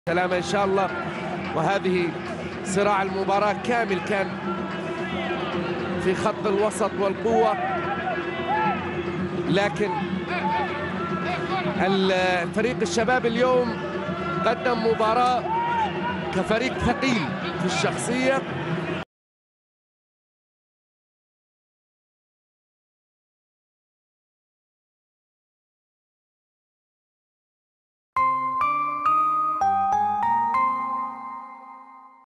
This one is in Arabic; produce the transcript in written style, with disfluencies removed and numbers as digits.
سلامة إن شاء الله. وهذه صراع المباراة كامل كان في خط الوسط والقوة، لكن الفريق الشباب اليوم قدم مباراة كفريق ثقيل في الشخصية